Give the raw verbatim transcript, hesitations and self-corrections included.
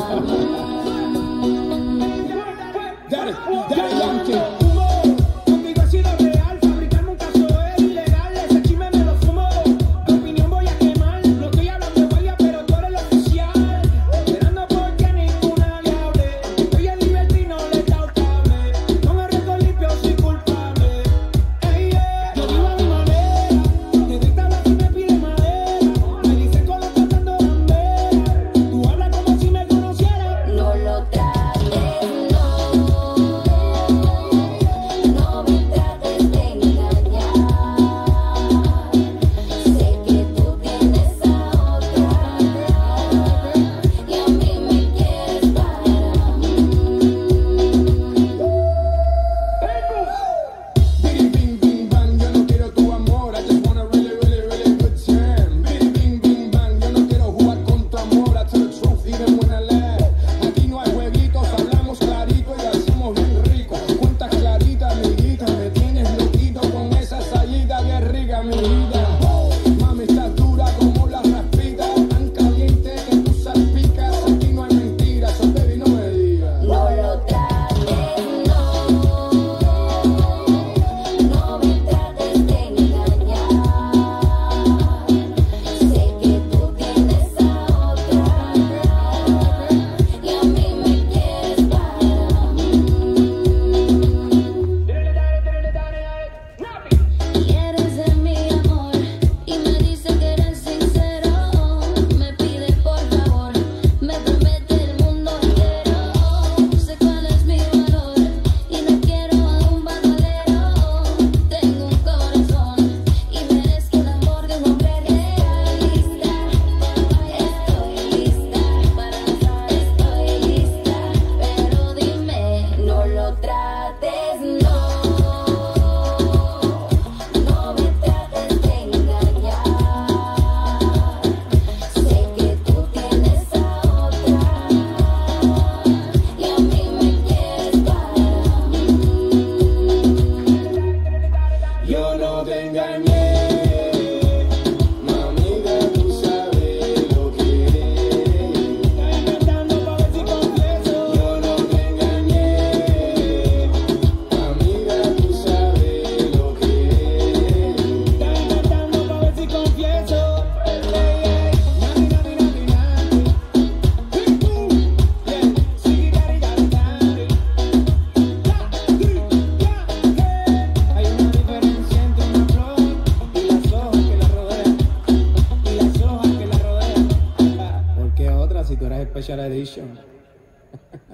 Daddy, Daddy Yankee. Contigo he sido real, fabricarme un caso es ilegal, ese chisme me lo fumo. Tu opinión voy a quemar, no estoy hablando de guardia, pero tú eres el oficial. Esperando porque ninguna le hable, estoy en libertad y no le he dado cable. Con el récord limpio soy culpable. Ey, yeah. Yo vivo a mi manera, te doy tablas y me pide madera. Me dicen con los tratando bandera, tú hablas como si me conocieras. No lo trates, no. Yo no te engañé, mamita, tú sabes lo que es. Estás inventando pa' ver si confieso. Yo no te engañé, mamita, tú sabes lo que es. Estás inventando pa' ver si confieso. Nani, nani, nani, nani. Big boom, yeah, sigue cari, cari, cari. Hay una diferencia entre una flor y las hojas que la rodean, y las hojas que la rodean. Porque otra si tú eres Special Edition.